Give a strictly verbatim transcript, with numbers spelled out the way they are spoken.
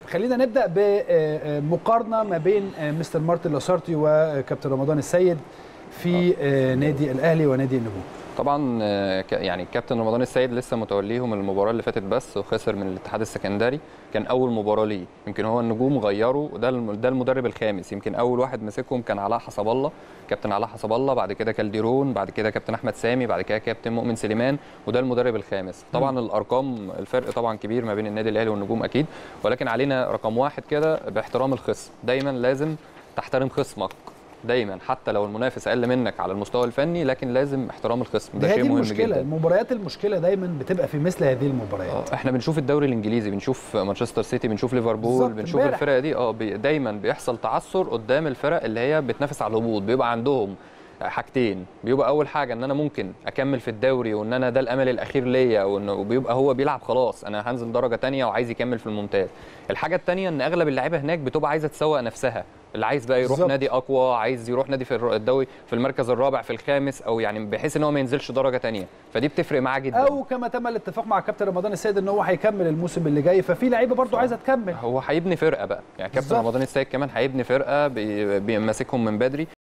خلينا نبدا بمقارنه ما بين مستر مارتن لاسارتي وكابتن رمضان السيد في نادي الاهلي ونادي النجوم. طبعا يعني الكابتن رمضان السيد لسه متوليهم المباراه اللي فاتت بس، وخسر من الاتحاد السكندري، كان اول مباراه ليه. يمكن هو النجوم غيروا، وده ده المدرب الخامس. يمكن اول واحد مسكهم كان علاء حسب الله، كابتن علاء حسب الله، بعد كده كالديرون، بعد كده كابتن احمد سامي، بعد كده كابتن مؤمن سليمان، وده المدرب الخامس. طبعا الارقام الفرق طبعا كبير ما بين النادي الاهلي والنجوم اكيد، ولكن علينا رقم واحد كده باحترام الخصم. دايما لازم تحترم خصمك دايما، حتى لو المنافس اقل منك على المستوى الفني، لكن لازم احترام الخصم، ده شيء مهم المشكلة. جدا. المباريات المشكله دايما بتبقى في مثل هذه المباريات. احنا بنشوف الدوري الانجليزي، بنشوف مانشستر سيتي، بنشوف ليفربول، بنشوف بارح. الفرق دي اه بي دايما بيحصل تعثر قدام الفرق اللي هي بتنافس على الهبوط. بيبقى عندهم حاجتين، بيبقى اول حاجه ان انا ممكن اكمل في الدوري، وان انا ده الامل الاخير ليا، وبيبقى هو بيلعب خلاص انا هنزل درجه ثانيه وعايز يكمل في الممتاز. الحاجه الثانيه ان اغلب اللعيبه هناك بتبقى عايزه تسوق نفسها، اللي عايز بقى يروح بالزبط. نادي اقوى، عايز يروح نادي في الدوري في المركز الرابع في الخامس، او يعني بحيث ان هو ما ينزلش درجه ثانيه، فدي بتفرق معاه جدا. او كما تم الاتفاق مع كابتن رمضان السيد ان هو هيكمل الموسم اللي جاي، ففي لعيبه برضو عايزه تكمل. هو هيبني فرقه بقى، يعني كابتن رمضان السيد كمان هيبني فرقه بيمسكهم من بدري.